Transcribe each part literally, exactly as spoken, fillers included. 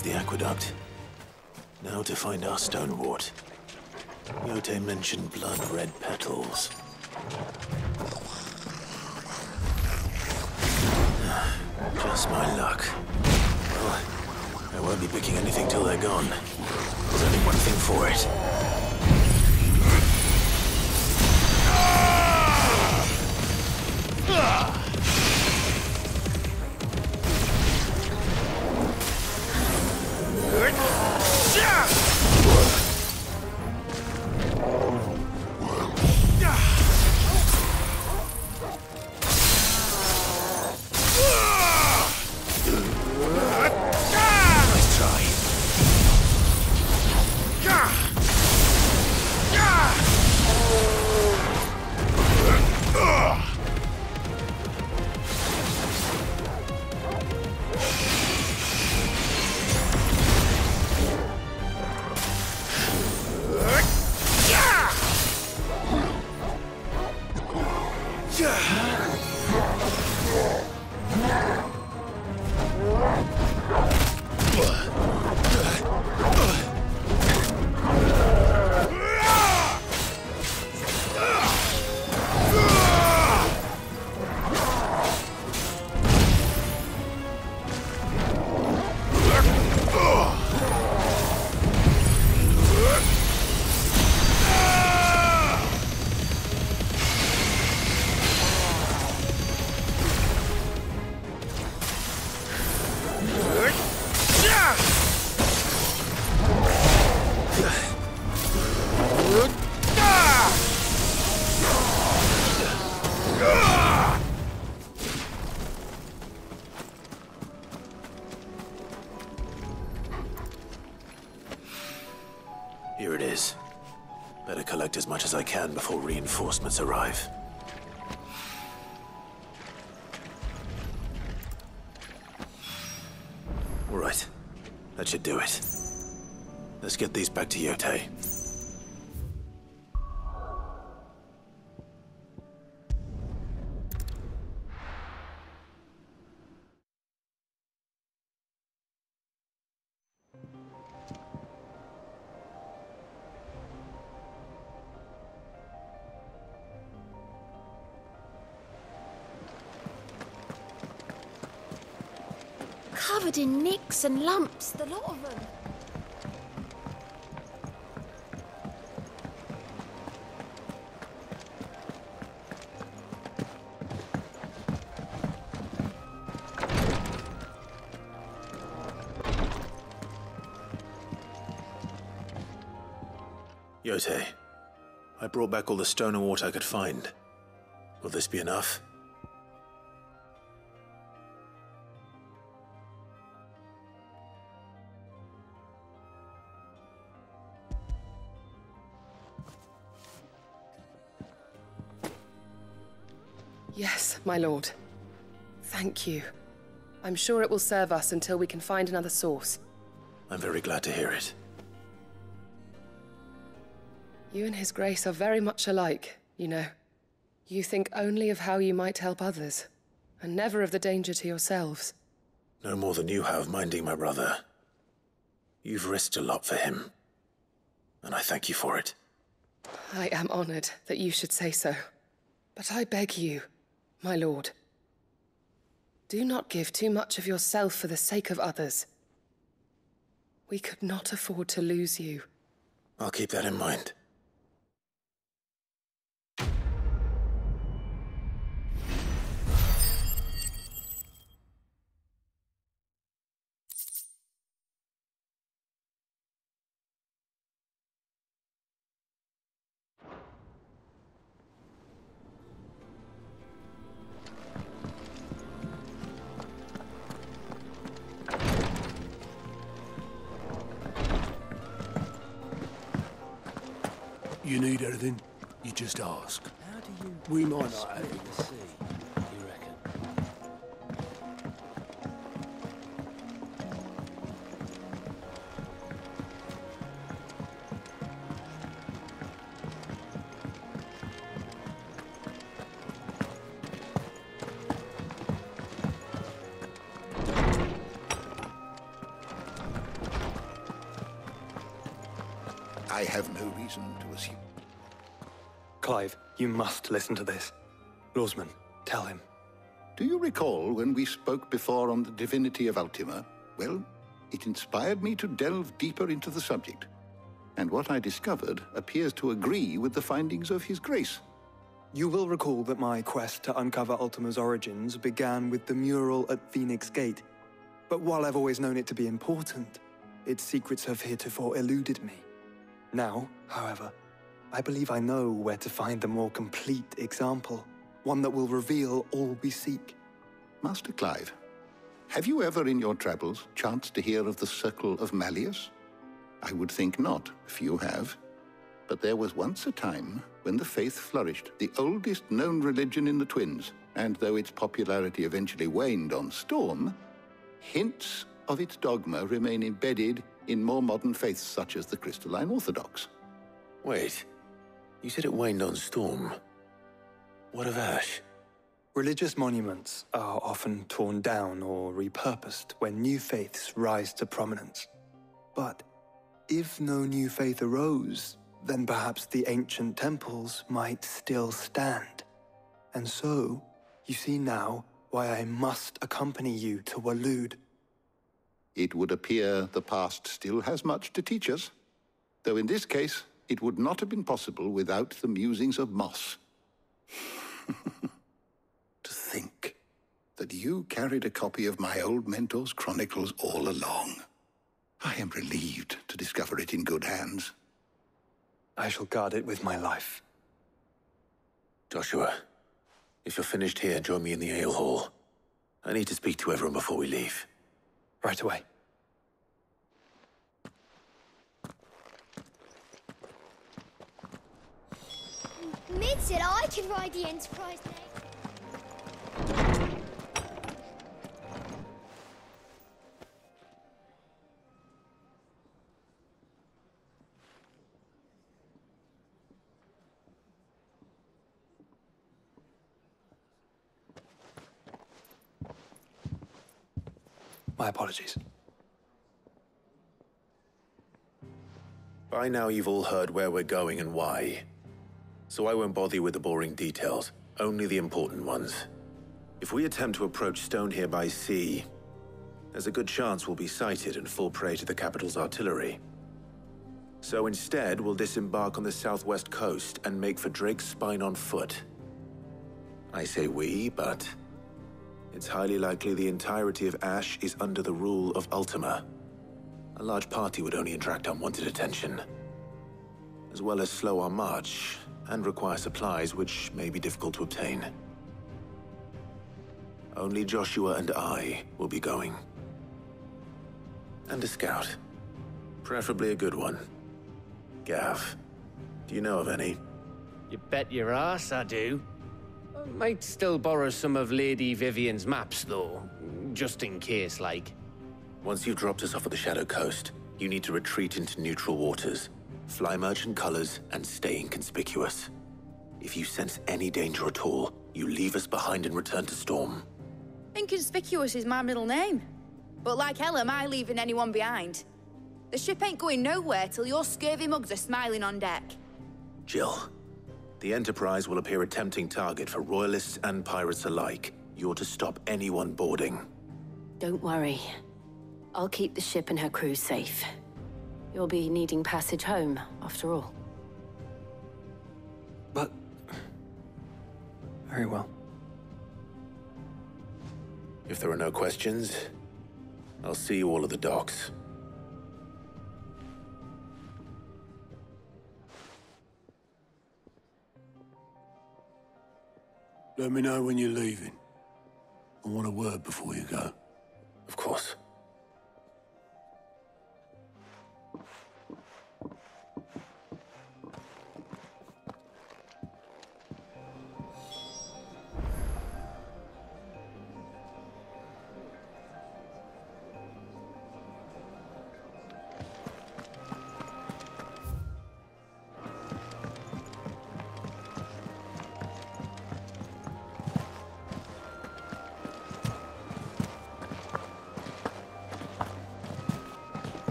There's the aqueduct. Now to find our stonewort. Yote mentioned blood-red petals. Just my luck. Well, I won't be picking anything till they're gone. There's only one thing for it. Here it is. Better collect as much as I can before reinforcements arrive. All right. That should do it. Let's get these back to Yote. Covered in nicks and lumps, the lot of them. Yote, I brought back all the stonewort I could find. Will this be enough? Yes, my lord. Thank you. I'm sure it will serve us until we can find another source. I'm very glad to hear it. You and His Grace are very much alike, you know. You think only of how you might help others, and never of the danger to yourselves. No more than you have minding my brother. You've risked a lot for him, and I thank you for it. I am honored that you should say so. But I beg you, my lord, do not give too much of yourself for the sake of others. We could not afford to lose you. I'll keep that in mind. You need anything, you just ask. How do you... We might not have split the sea, you reckon? I have no reason to assume. Clive, you must listen to this. Lawsman, tell him. Do you recall when we spoke before on the divinity of Ultima? Well, it inspired me to delve deeper into the subject. And what I discovered appears to agree with the findings of His Grace. You will recall that my quest to uncover Ultima's origins began with the mural at Phoenix Gate. But while I've always known it to be important, its secrets have heretofore eluded me. Now, however, I believe I know where to find the more complete example, one that will reveal all we seek. Master Clive, have you ever in your travels chanced to hear of the Circle of Malleus? I would think not, if you have. But there was once a time when the faith flourished, the oldest known religion in the Twins, and though its popularity eventually waned on Storm, hints of its dogma remain embedded in more modern faiths such as the Crystalline Orthodox. Wait, you said it waned on Storm. What of Ash? Religious monuments are often torn down or repurposed when new faiths rise to prominence. But if no new faith arose, then perhaps the ancient temples might still stand. And so, you see now why I must accompany you to Waloed. It would appear the past still has much to teach us, though in this case, it would not have been possible without the musings of Moss. To think that you carried a copy of my old mentor's chronicles all along. I am relieved to discover it in good hands. I shall guard it with my life. Joshua, if you're finished here, join me in the ale hall. I need to speak to everyone before we leave. Right away. Mid said I could ride the Enterprise next. My apologies. By now you've all heard where we're going and why. So I won't bother you with the boring details, only the important ones. If we attempt to approach Stone here by sea, there's a good chance we'll be sighted and fall prey to the capital's artillery. So instead, we'll disembark on the southwest coast and make for Drake's Spine on foot. I say we, but it's highly likely the entirety of Ash is under the rule of Ultima. A large party would only attract unwanted attention, as well as slow our march and require supplies which may be difficult to obtain. Only Joshua and I will be going. And a scout. Preferably a good one. Gav, do you know of any? You bet your ass I do. I might still borrow some of Lady Vivian's maps, though, just in case, like. Once you've dropped us off at the Shadow Coast, you need to retreat into neutral waters, fly merchant colors, and stay inconspicuous. If you sense any danger at all, you leave us behind and return to Storm. Inconspicuous is my middle name. But like hell am I leaving anyone behind. The ship ain't going nowhere till your scurvy mugs are smiling on deck. Jill, the Enterprise will appear a tempting target for royalists and pirates alike. You're to stop anyone boarding. Don't worry. I'll keep the ship and her crew safe. You'll be needing passage home, after all. But... very well. If there are no questions, I'll see you all at the docks. Let me know when you're leaving. I want a word before you go. Of course.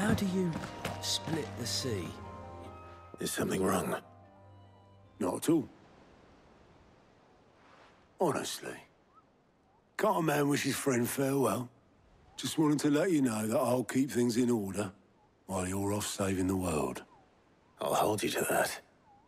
How do you split the sea? Is something wrong? Not at all. Honestly. Can't a man wish his friend farewell? Just wanted to let you know that I'll keep things in order while you're off saving the world. I'll hold you to that.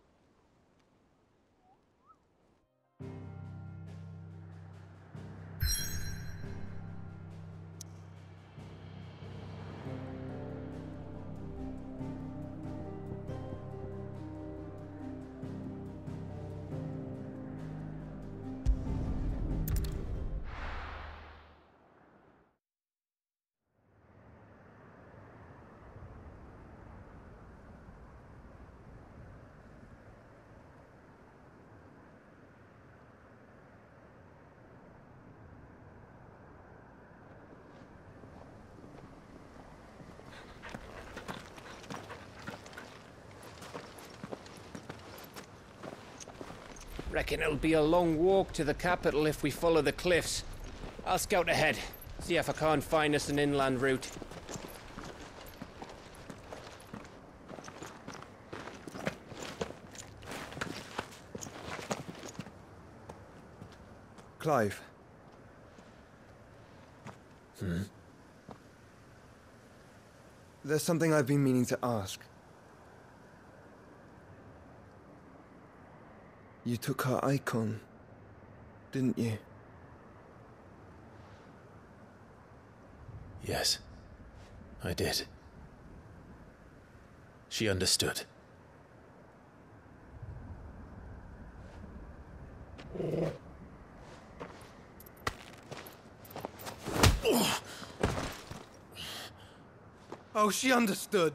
Reckon it'll be a long walk to the capital if we follow the cliffs. I'll scout ahead, see if I can't find us an inland route. Clive. Hmm? There's something I've been meaning to ask. You took her icon, didn't you? Yes, I did. She understood. Oh, she understood.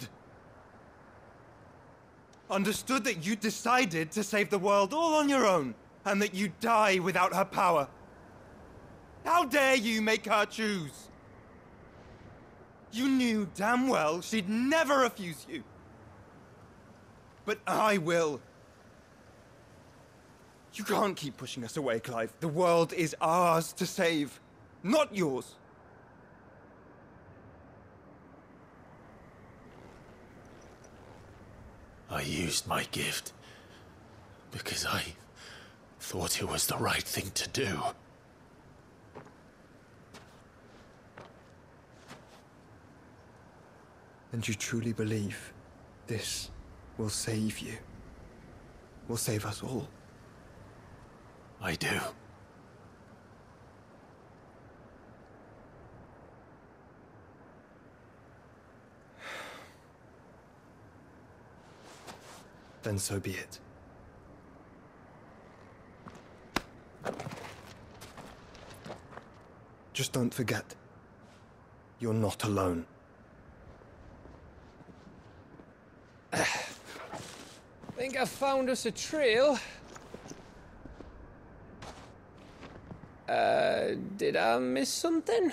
Understood that you decided to save the world all on your own, and that you'd die without her power. How dare you make her choose? You knew damn well she'd never refuse you. But I will. You can't keep pushing us away, Clive. The world is ours to save, not yours. I used my gift because I thought it was the right thing to do. And you truly believe this will save you? Will save us all? I do. Then so be it. Just don't forget, you're not alone. Think I've found us a trail. Uh, did I miss something?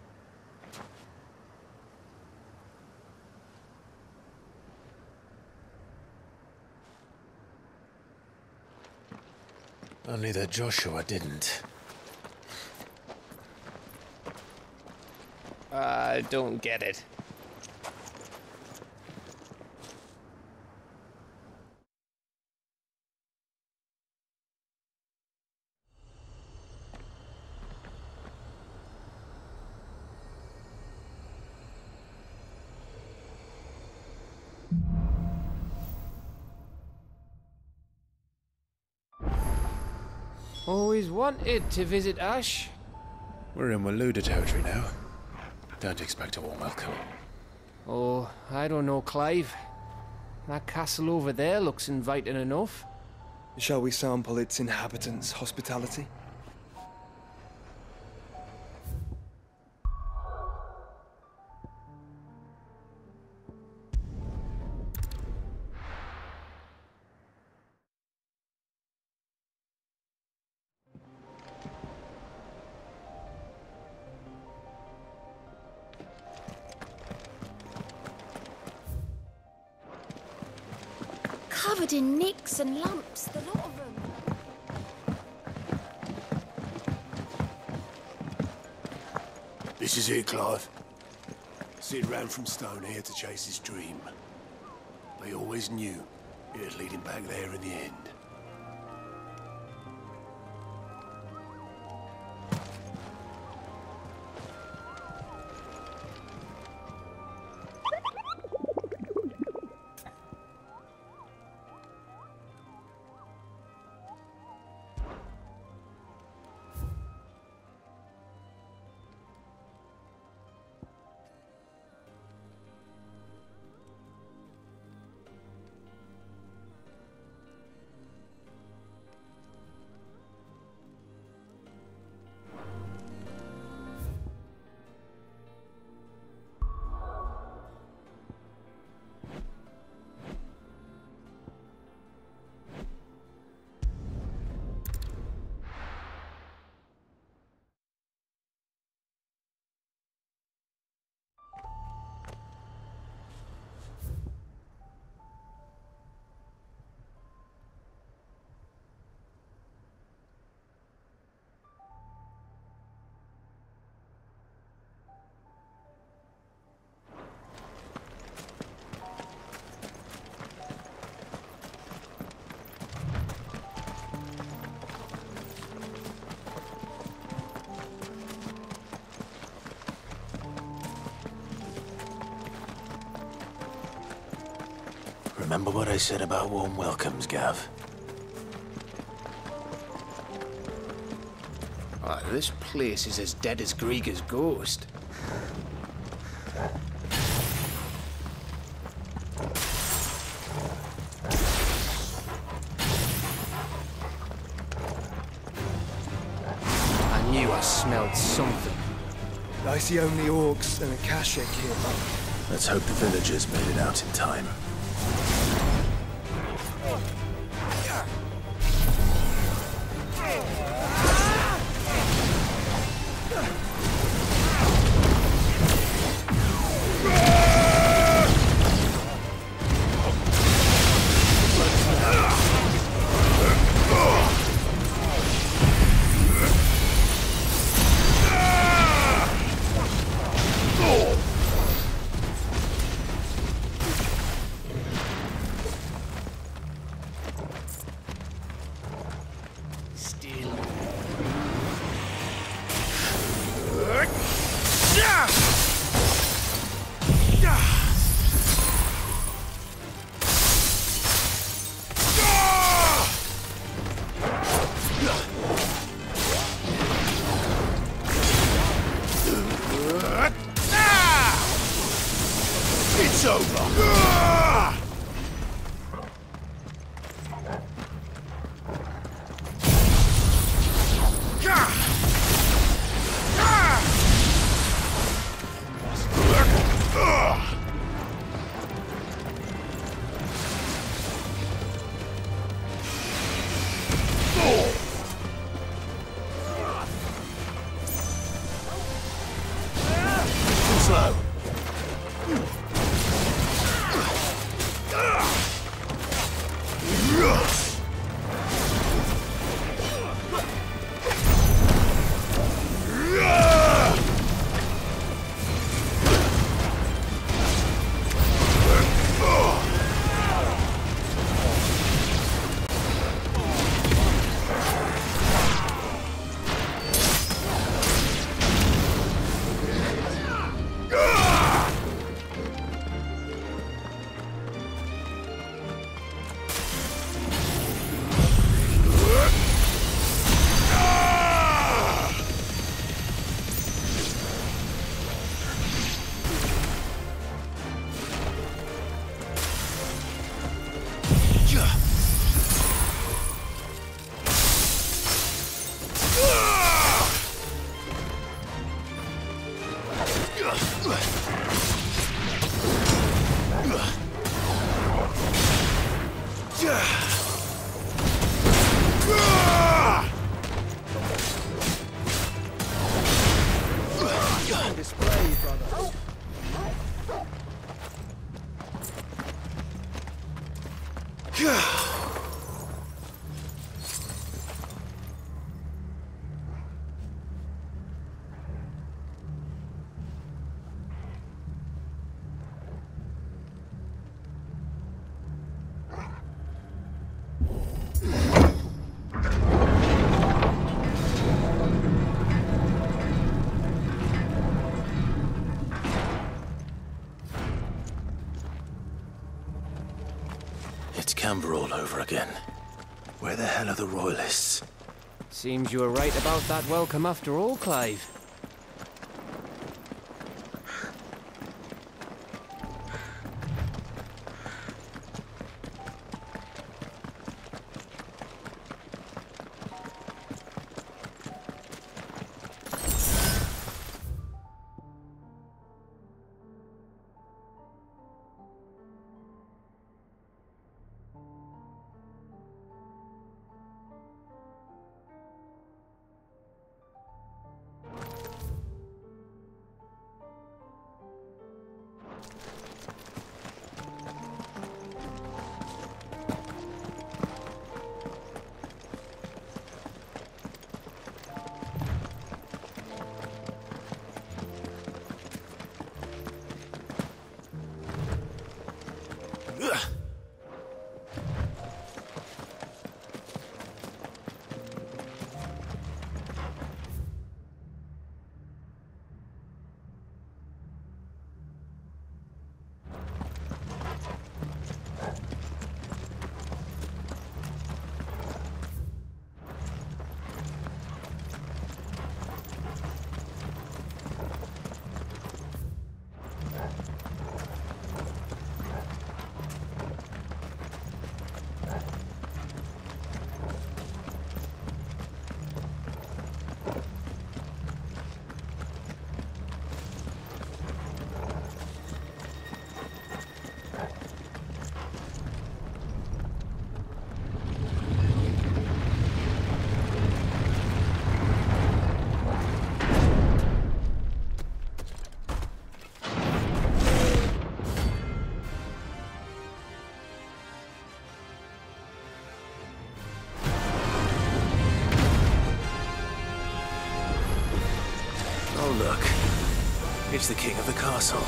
Only that Joshua didn't. I don't get it. Always wanted to visit Ash. We're in Waluda territory now. Don't expect a warm welcome. Oh, I don't know, Clive. That castle over there looks inviting enough. Shall we sample its inhabitants' hospitality? Covered in nicks and lumps, the lot of them. This is it, Clive. Sid ran from Stone here to chase his dream. But he always knew it'd lead him back there in the end. Remember what I said about warm welcomes, Gav? Oh, this place is as dead as Grieger's ghost. I knew I smelled something. I see only orcs and a Kashik here. Let's hope the villagers made it out in time. It's over! Slow. Display, brother. Camber all over again. Where the hell are the Royalists? Seems you were right about that welcome after all, Clive. It's the king of the castle.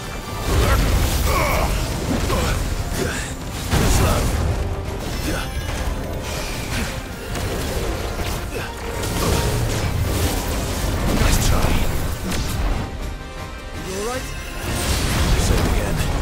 Nice try. You all right? Same again.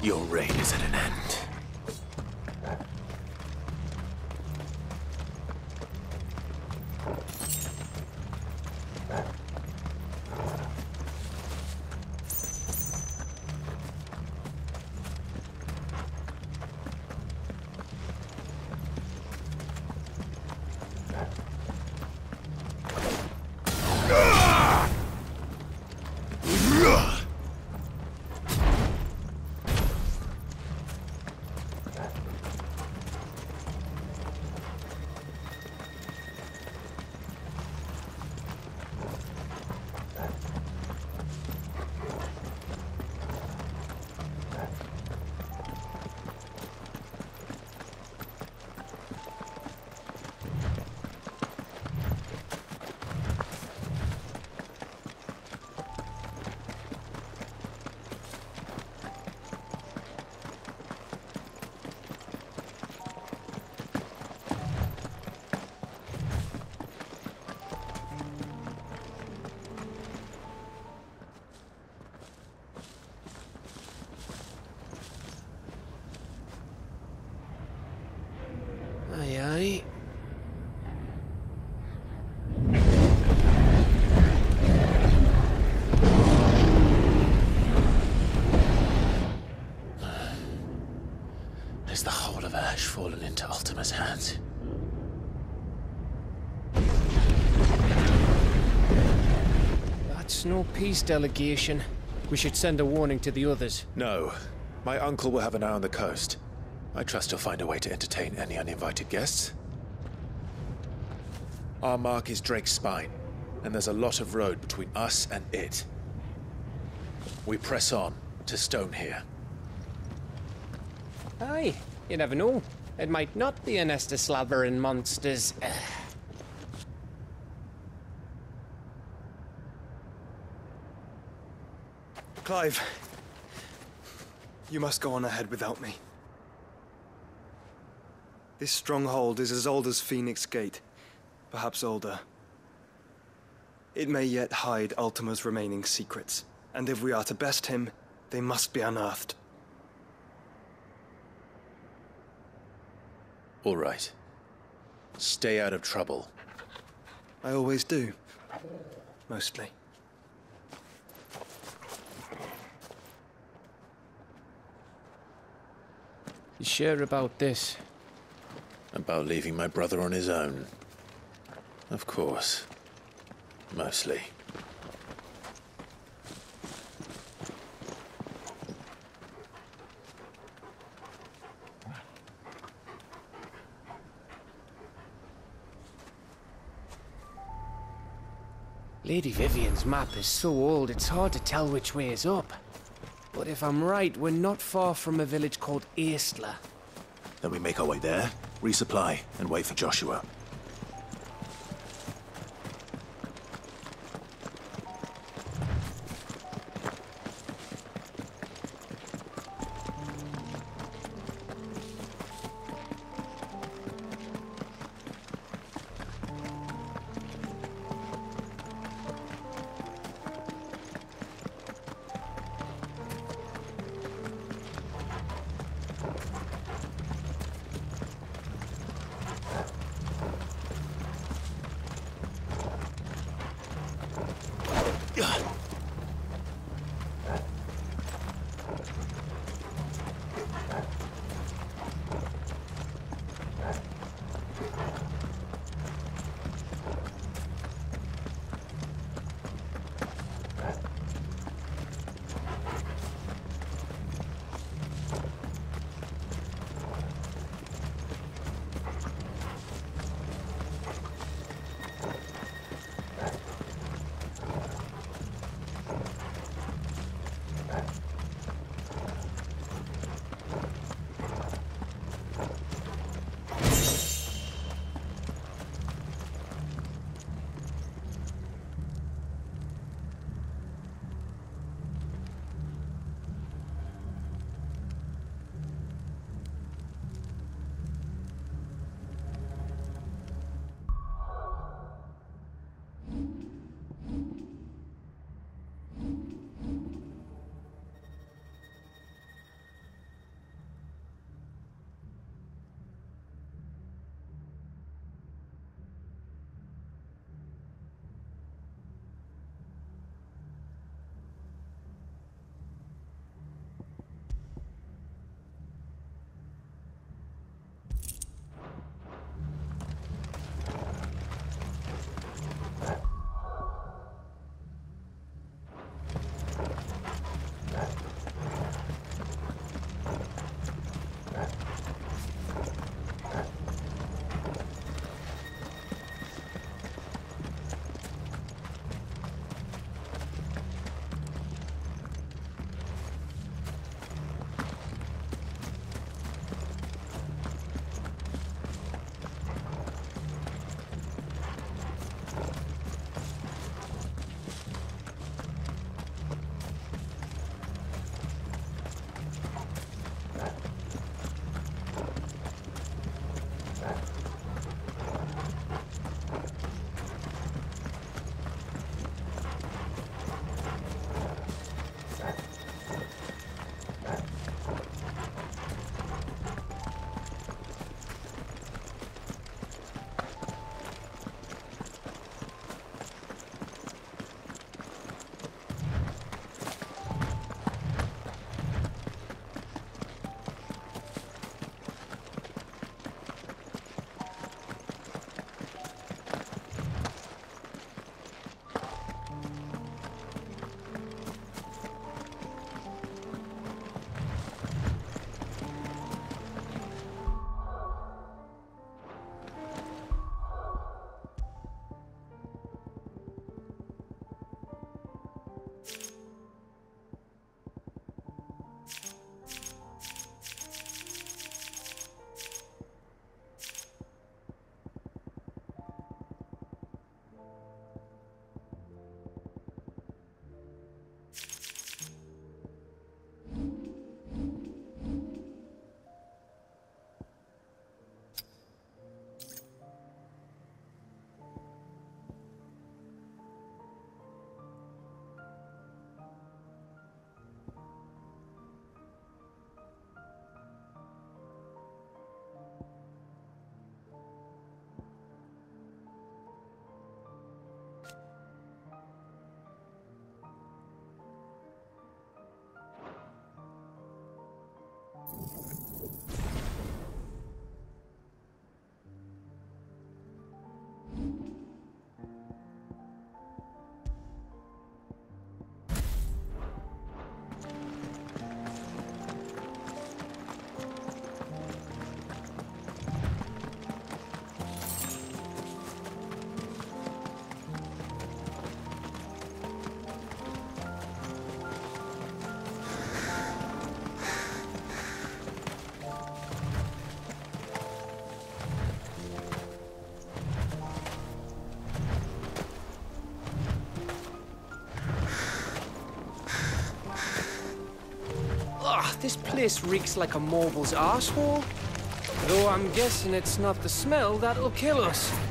Your reign is at an end. Aye, aye. Has the whole of Ash fallen into Ultima's hands? That's no peace delegation. We should send a warning to the others. No. My uncle will have an eye on the coast. I trust he'll find a way to entertain any uninvited guests. Our mark is Drake's Spine, and there's a lot of road between us and it. We press on to Stone here. Aye, you never know. It might not be a nest of slathering monsters. Clive, you must go on ahead without me. This stronghold is as old as Phoenix Gate, perhaps older. It may yet hide Ultima's remaining secrets, and if we are to best him, they must be unearthed. All right. Stay out of trouble. I always do. Mostly. You sure about this? About leaving my brother on his own. Of course. Mostly. Lady Vivian's map is so old it's hard to tell which way is up. But if I'm right, we're not far from a village called Aistla. Then we make our way there, resupply, and wait for Joshua. This place reeks like a morble's arsehole. Though I'm guessing it's not the smell that'll kill us.